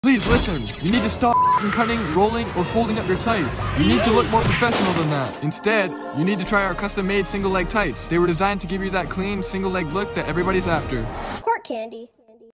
Please listen, you need to stop cutting, rolling, or folding up your tights. You need to look more professional than that. Instead, you need to try our custom-made single leg tights. They were designed to give you that clean, single leg look that everybody's after. Court candy.